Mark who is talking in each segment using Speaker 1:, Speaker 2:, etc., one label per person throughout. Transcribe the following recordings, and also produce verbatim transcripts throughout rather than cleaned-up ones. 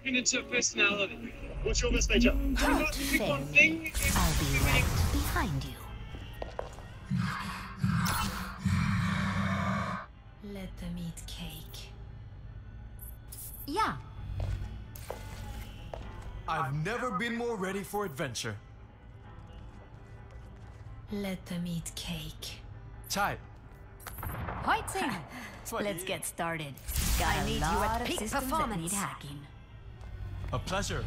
Speaker 1: signature personality. What's your best nature? Try not to pick one thing.
Speaker 2: I'll be right behind you.
Speaker 3: Let them eat cake.
Speaker 2: Yeah.
Speaker 4: I've never been more ready for adventure.
Speaker 3: Let them eat cake.
Speaker 4: Chai.
Speaker 2: Hoitzing. Let's get started. Got
Speaker 3: I
Speaker 2: a
Speaker 3: need you
Speaker 2: lot
Speaker 3: at
Speaker 2: of
Speaker 3: peak
Speaker 2: systems that
Speaker 3: performance.
Speaker 2: need hacking.
Speaker 4: A pleasure.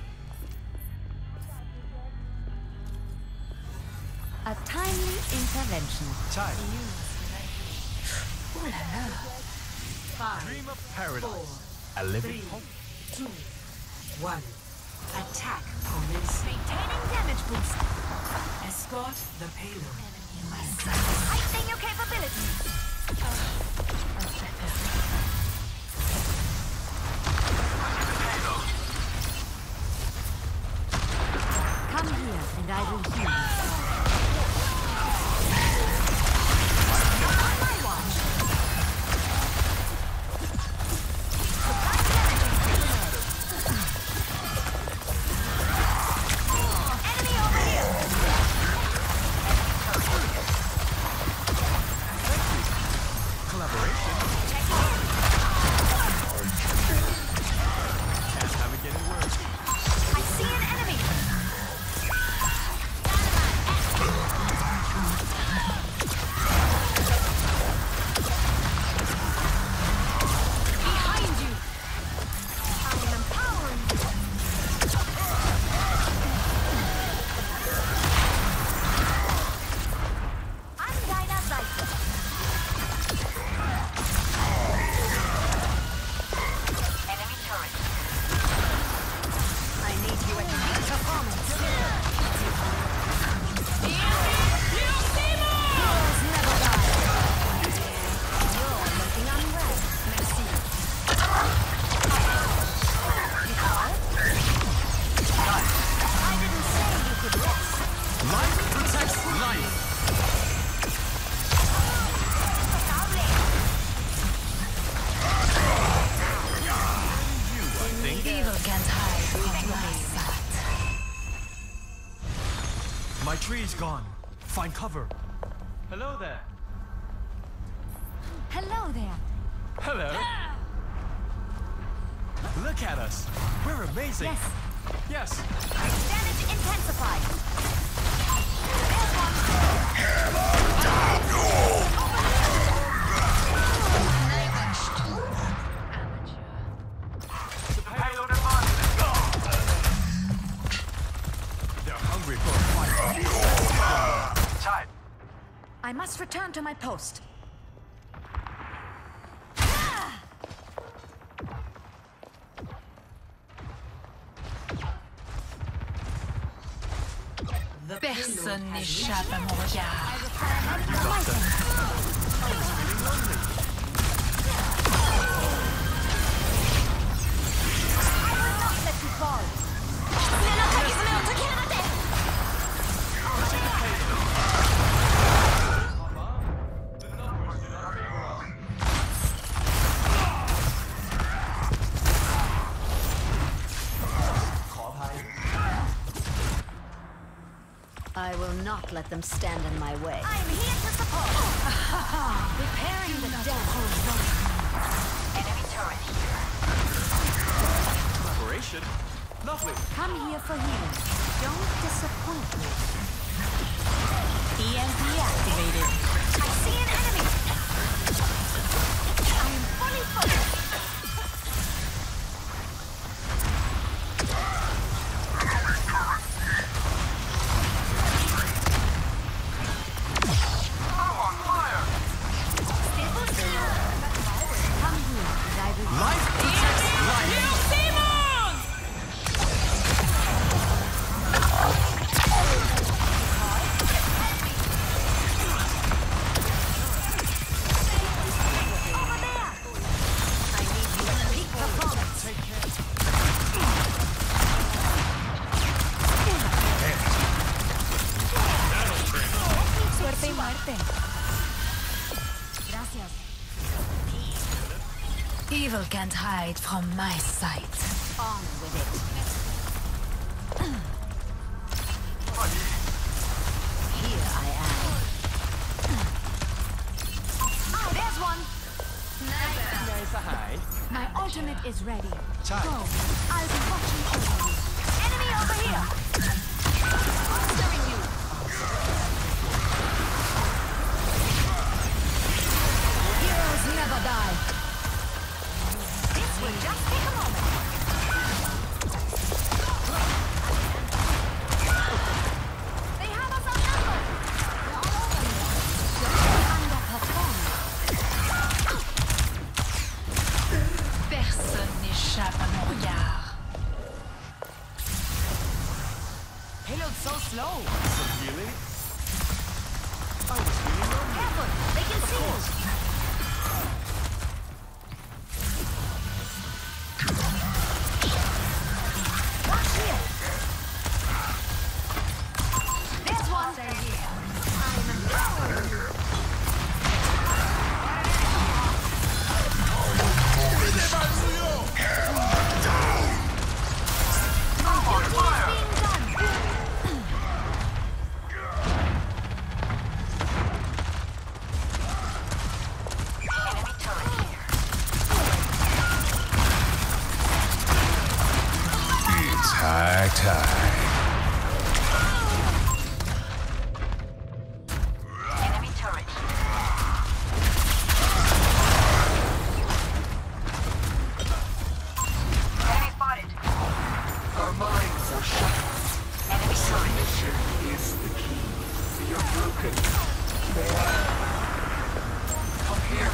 Speaker 2: A timely intervention.
Speaker 4: Chai.
Speaker 3: Ooh la la. Five,
Speaker 4: Dream of paradise.
Speaker 3: four,
Speaker 4: A living
Speaker 3: three,
Speaker 4: hope.
Speaker 3: two, one. Attack opponents.
Speaker 2: Maintaining damage boost.
Speaker 3: Escort the payload.
Speaker 2: Heightening your capabilities. Come here and I will heal you. On my watch. Enemy over here.
Speaker 4: Collaboration. Can't have it getting worse.
Speaker 2: I see an enemy. Behind you. I am empowering you. I'm Dinah Zeitler. Enemy turret. I need you at peak performance. Heroes never die. You're looking unwell. Merci. I didn't say you could rest.
Speaker 4: Life protects life. You, I think.
Speaker 3: Evil can't hide from my sight.
Speaker 4: My tree's gone. Find cover. Hello there.
Speaker 2: Hello there.
Speaker 4: Hello. Look at us. We're amazing.
Speaker 2: Yes.
Speaker 4: Yes.
Speaker 2: Damage intensified.
Speaker 4: The payload advanced. They're hungry for a fight. Time.
Speaker 2: I must return to my post.
Speaker 3: Personne n'échappe à mon regard.
Speaker 2: Let you fall. I will not let them stand in my way. I'm here to support. Repairing the damage. Enemy turret here.
Speaker 4: Collaboration. Lovely.
Speaker 2: Come here for healing. Don't disappoint me. E M P activated. I see an enemy. I am fully focused.
Speaker 4: Life protects life.
Speaker 2: Suerte y muerte. Gracias.
Speaker 3: Evil can't hide from my sight.
Speaker 2: On with it. Here I am. Oh, there's one. My ultimate is ready.
Speaker 4: Chai.
Speaker 2: Go. I'll be watching over you. Enemy over here. Monstering you. Heroes never die. This will just take a moment. They have us outnumbered. They're all over me. Don't underperform.
Speaker 3: Personne n'échappe à mon regard.
Speaker 2: Payload's so slow.
Speaker 4: Some healing? I was feeling lonely.
Speaker 2: Careful. They can see you. Watch here. There's one. I'm empowering you. My duty is being done. Enemy turret here.
Speaker 5: It's high time.
Speaker 2: Enemy turret here. Enemy spotted.
Speaker 5: Our minds are shut.
Speaker 2: Enemy turret.
Speaker 5: Submission is the key. You're broken. Come here.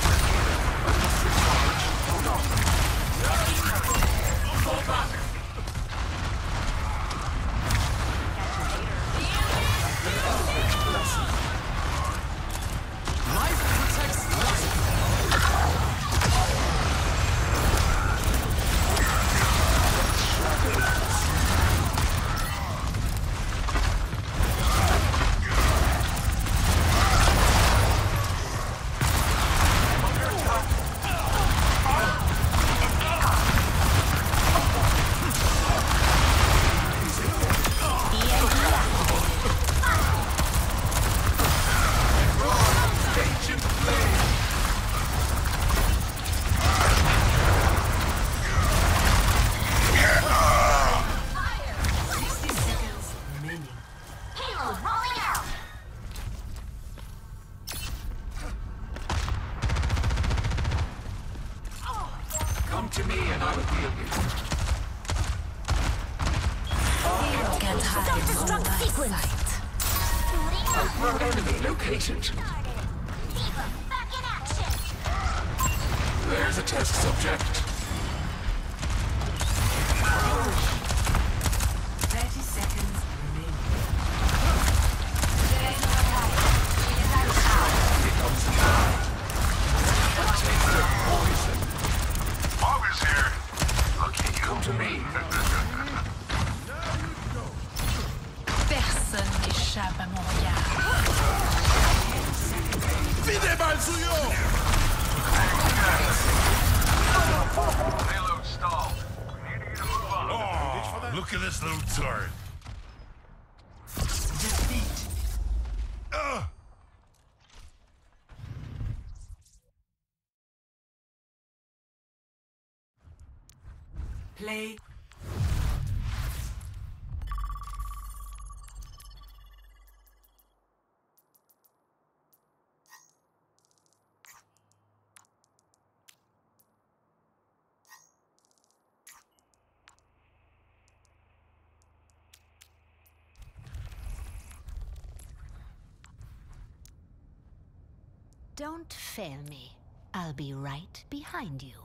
Speaker 5: Hold on. Hold on.
Speaker 4: Life protects life.
Speaker 3: sixty seconds remaining.
Speaker 2: Payload rolling out.
Speaker 5: Come to me and I will heal you.
Speaker 3: Can't hide from
Speaker 2: Self-destruct
Speaker 3: my
Speaker 2: sequence.
Speaker 3: sight.
Speaker 5: Our enemy located.
Speaker 2: Diva, back in action.
Speaker 5: There's a test subject.
Speaker 3: thirty seconds remaining.
Speaker 5: Becomes alive. Take the poison.
Speaker 1: Always here. Look at you.
Speaker 5: Come to me.
Speaker 3: Personne n'échappe à mon regard.
Speaker 1: Payload stalled. We need to get a move on. Oh, look at this little turret.
Speaker 3: Defeat.
Speaker 1: Ugh.
Speaker 3: Play.
Speaker 2: Don't fail me. I'll be right behind you.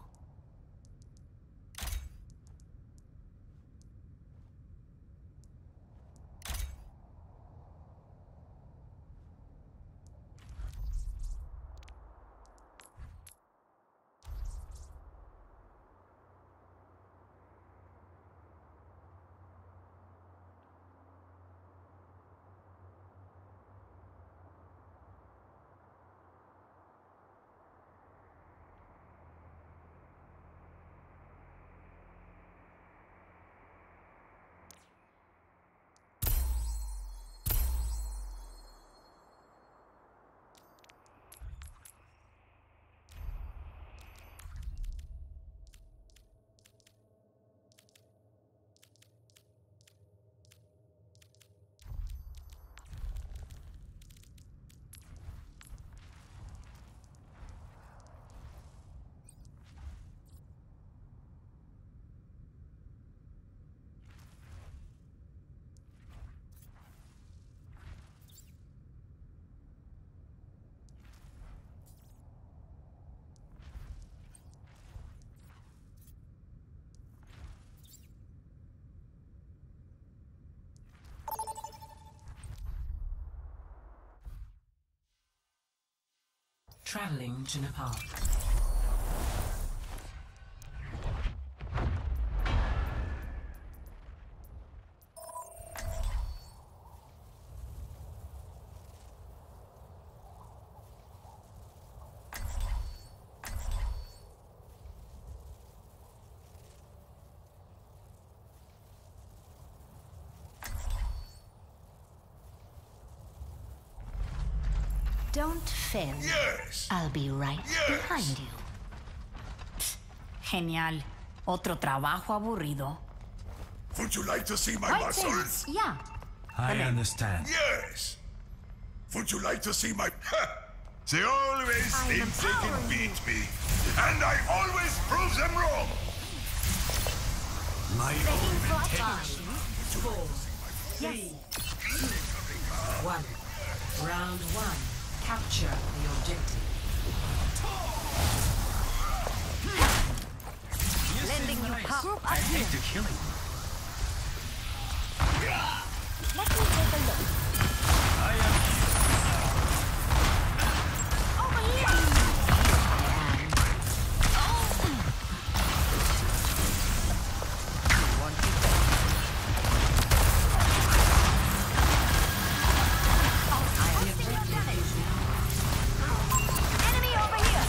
Speaker 3: Traveling to Nepal.
Speaker 2: Don't fail.
Speaker 1: Yes.
Speaker 2: I'll be right
Speaker 1: Yes.
Speaker 2: behind you.
Speaker 6: Genial. Otro trabajo aburrido.
Speaker 1: Would you like to see my
Speaker 2: Right
Speaker 1: muscles?
Speaker 2: things. Yeah.
Speaker 4: I understand.
Speaker 1: Yes. Would you like to see my... They always
Speaker 2: I'm
Speaker 1: think they can
Speaker 2: empowering
Speaker 1: beat me. And I always prove them wrong.
Speaker 4: My
Speaker 2: Begging for
Speaker 4: own
Speaker 2: attention.
Speaker 3: Four, three, two, one. Round one. Capture the objective.
Speaker 2: Lending you power. Group up
Speaker 4: I
Speaker 2: here.
Speaker 4: hate to kill you.
Speaker 2: Let me take a look.
Speaker 4: I am
Speaker 2: Over here. Enemy over here.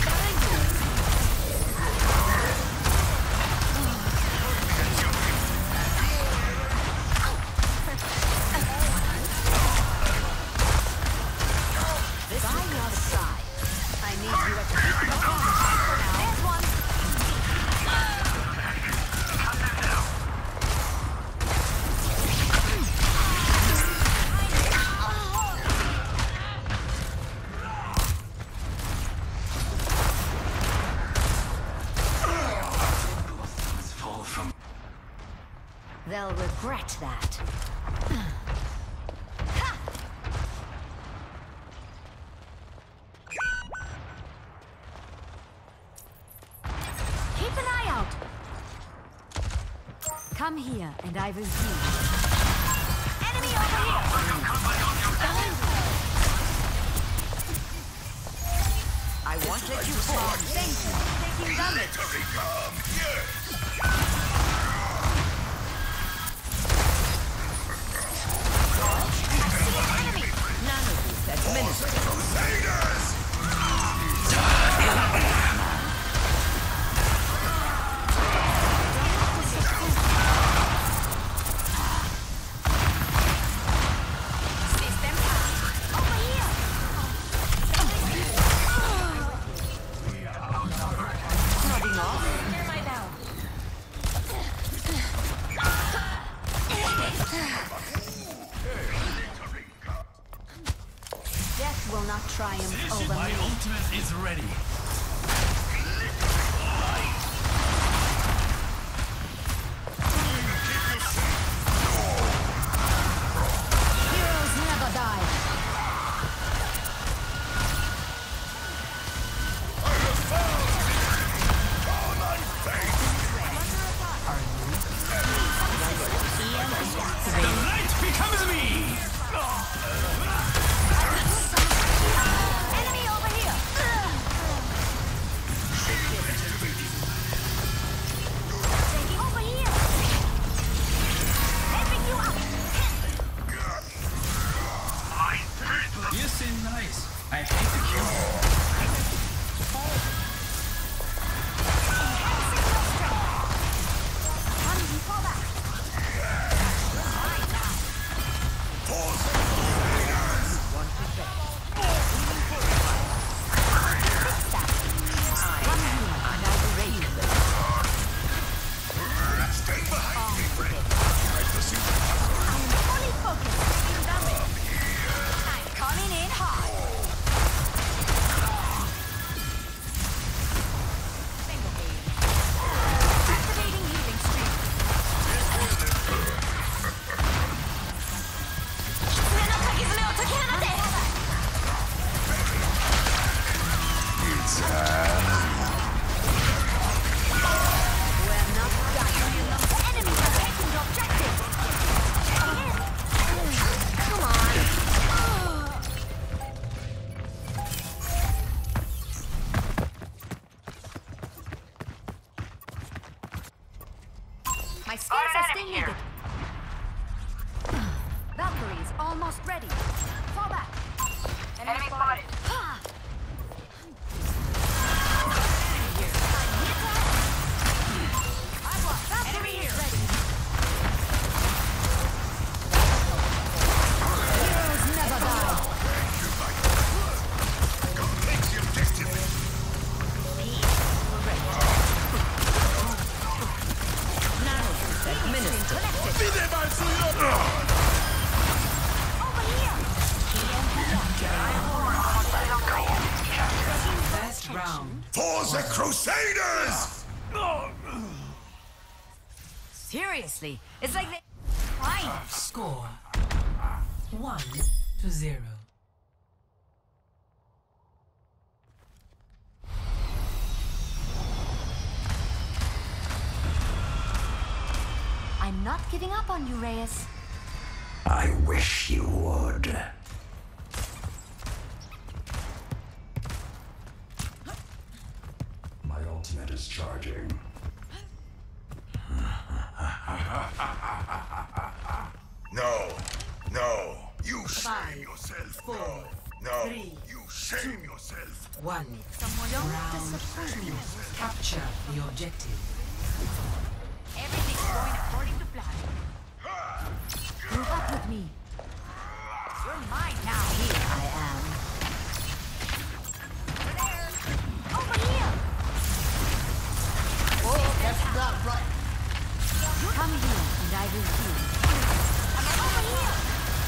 Speaker 2: This by your side. I need you at the There's one.
Speaker 5: Fall from.
Speaker 2: They'll regret that. Keep an eye out. Come here and I will heal. Enemy over here. I won't let you fall. Thank you. Taking damage.
Speaker 1: Military come. Yes.
Speaker 2: Enemy. None of you that's minister.
Speaker 1: Crusaders.
Speaker 2: Over here. Nodding off. Where am I now? Death will not triumph over
Speaker 4: My
Speaker 2: me.
Speaker 4: ultimate is ready.
Speaker 2: Heroes never die.
Speaker 4: The light becomes me!
Speaker 2: Enemy over here. Taking over here. Helping you up.
Speaker 4: You seem nice. I hate to kill you.
Speaker 2: Come, you fall back. Enemy here. Valkyrie's almost ready. Fall back. Enemy, Enemy spotted. Ha! Enemy here. Ready. Heroes never die.
Speaker 1: Go take the objective.
Speaker 3: First round.
Speaker 1: For the Crusaders!
Speaker 2: Seriously, it's like they... Fine.
Speaker 3: Score one to zero.
Speaker 2: I'm not giving up on you, Reyes.
Speaker 5: I wish you would. My ultimate is charging.
Speaker 1: No, no, you shame
Speaker 3: Five,
Speaker 1: yourself.
Speaker 3: four,
Speaker 1: no, no,
Speaker 3: three,
Speaker 1: you shame yourself.
Speaker 3: One.
Speaker 2: Someone don't
Speaker 3: Round
Speaker 2: disappoint me.
Speaker 3: Capture the objective.
Speaker 2: Everything's going according to plan. Move up with me. You're mine now. Here I am. Over there. Over here. Whoa, that's not right. You come here and I will heal. I'm over here.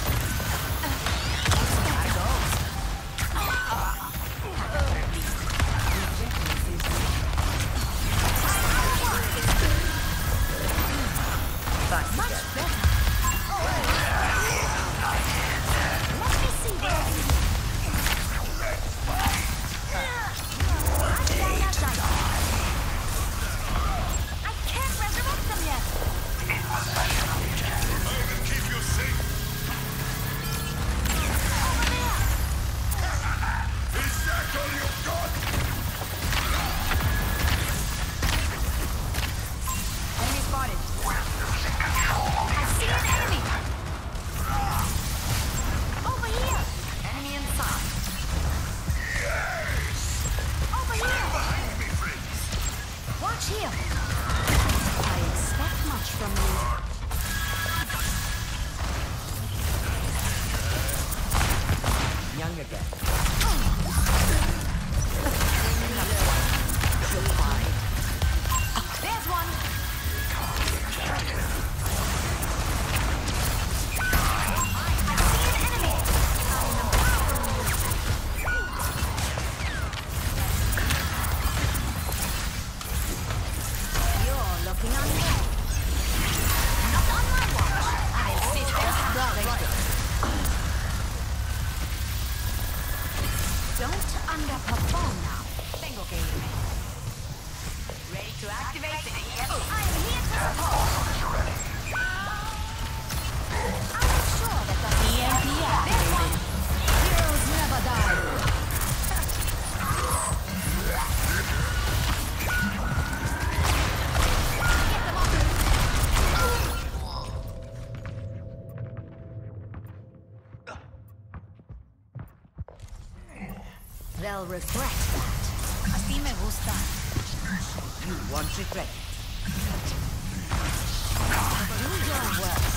Speaker 2: There goes. Much better. Let me see this. I can't resurrect them yet.
Speaker 1: I will keep you safe.
Speaker 2: Over there.
Speaker 1: Is that all you've got?
Speaker 2: Enemy spotted. I see an enemy. Over here. Enemy inside.
Speaker 1: Yes!
Speaker 2: Over here.
Speaker 1: Behind me, friends!
Speaker 2: Watch here. I expect much from you.
Speaker 7: Young again.
Speaker 2: There's one. I see an enemy. You're looking unwell. Not on my watch. I'll sit there later. Don't underperform now. Tengo que irme. Ready to activate the E M P. I am here to support. I'm sure that the E M P activated. Heroes never die. Get them off. They'll regret that. Así me gusta.
Speaker 7: You won't regret it.
Speaker 2: Do your worst.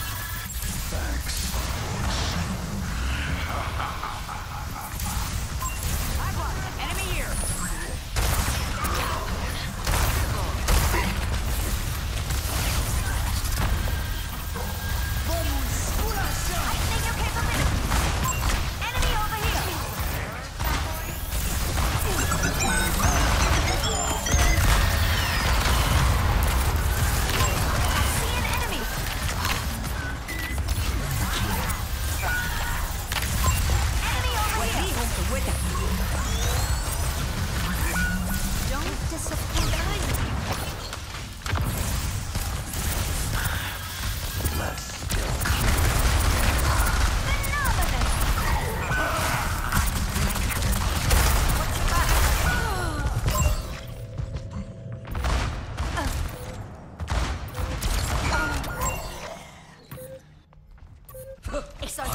Speaker 2: I've got enemy here. I think your capability. Enemy over here.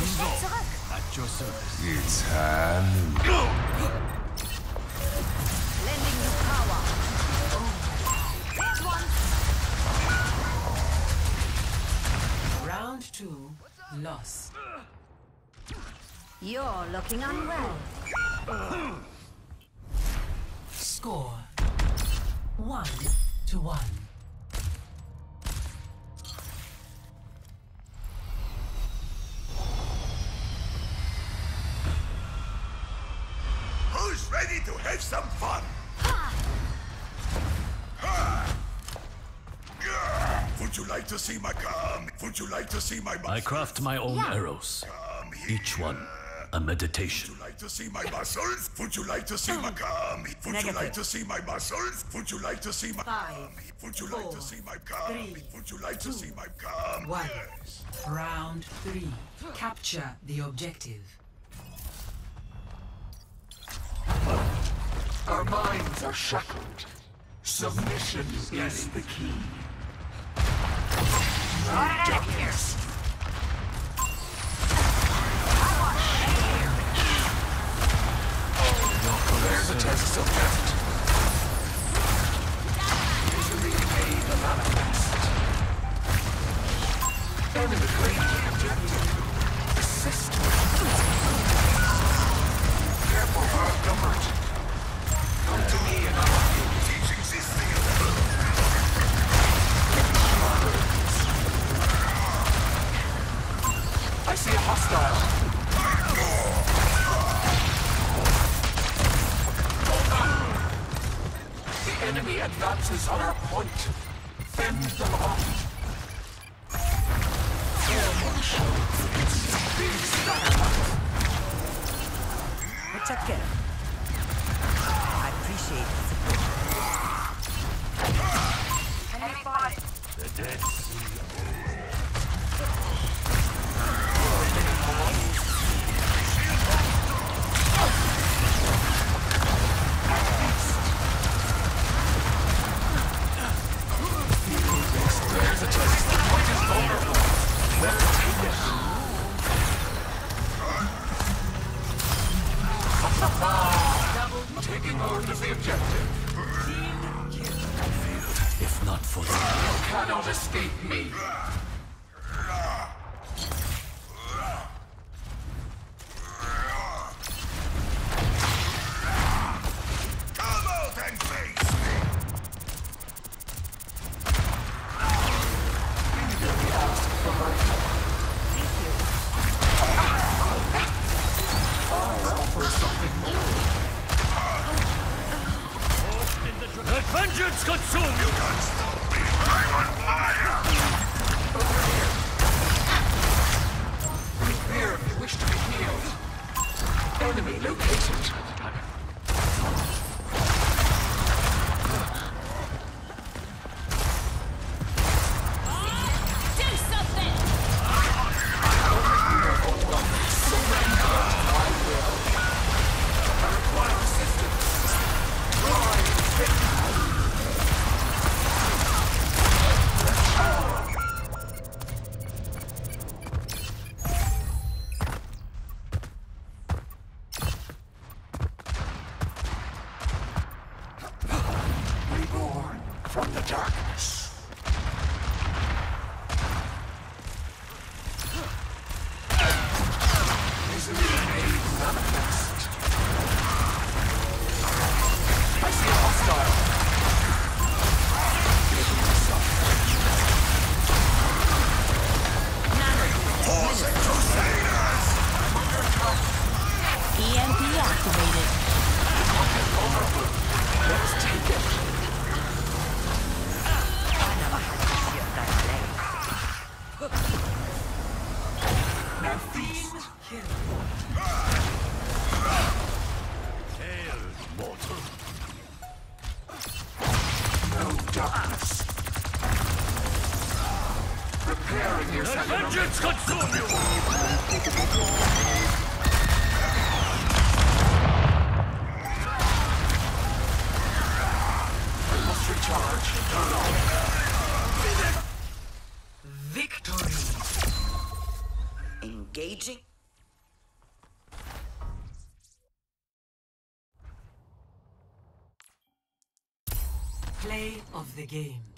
Speaker 4: At your service.
Speaker 1: It's hand.
Speaker 2: Lending you power. Here's one.
Speaker 3: Round two, lost.
Speaker 2: You're looking unwell.
Speaker 3: Score one to one.
Speaker 1: Who's ready to have some fun? Would you like to see my gum? Would you like to see my muscles?
Speaker 8: I craft my own
Speaker 2: Yeah.
Speaker 8: arrows.
Speaker 1: Come here.
Speaker 8: Each one a meditation.
Speaker 1: Would you like to see my muscles? Would you like to see my gum? Would you
Speaker 7: Negative.
Speaker 1: like to see my muscles? Would you like to see my
Speaker 3: Five,
Speaker 1: gum? Would you like to
Speaker 3: four,
Speaker 1: see my gum?
Speaker 3: three,
Speaker 1: Would you like to see my gum?
Speaker 3: one.
Speaker 1: Yes.
Speaker 3: Round three, capture the objective.
Speaker 5: Our minds are shackled. Submission is the key. No darkness. There's a test of theft. Misery made the manifest. Enemy claimed the objective. Assist. Careful, we're outnumbered. Come to me and I'll teach existing in the world. I see a hostile. The enemy advances on our point. Fend them off.
Speaker 7: What's up, kid? I appreciate the support.
Speaker 2: Enemy spotted.
Speaker 8: The Dead Sea.
Speaker 5: There's a test. The point is vulnerable. Let's take it. Taking hold of the objective.
Speaker 8: If not for them.
Speaker 5: You cannot escape me.
Speaker 1: Come out and face me!
Speaker 8: Let vengeance consume you!
Speaker 1: Can't stop me! I'm on fire!
Speaker 5: Here, if you wish to be healed. Enemy located.
Speaker 2: Do something!
Speaker 5: Reborn from the darkness. Misery made manifest. I see a hostile. Give myself.
Speaker 1: Pausing Crusaders!
Speaker 6: E M P activated.
Speaker 5: Let's take it. Now feast.
Speaker 8: Hail, mortal.
Speaker 5: No darkness. Preparing
Speaker 8: Let
Speaker 5: yourself.
Speaker 8: vengeance consume you!
Speaker 5: Must recharge. Turn on.
Speaker 3: Victory.
Speaker 7: Engaging
Speaker 3: Play of the game.